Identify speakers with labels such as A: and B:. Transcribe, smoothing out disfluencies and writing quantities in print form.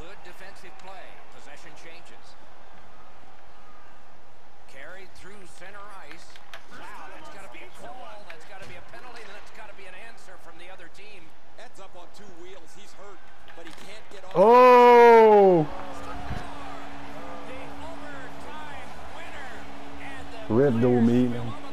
A: Good defensive play. Possession changes. Carried through center ice. Wow, that's got to be a call. That's got to be a penalty. And that's got to be an answer from the other team.
B: That's up on two wheels. He's hurt, but he can't get off.
C: Oh!
A: The overtime winner. And the
C: Red
A: Flyers
C: Dome,
A: will
C: man.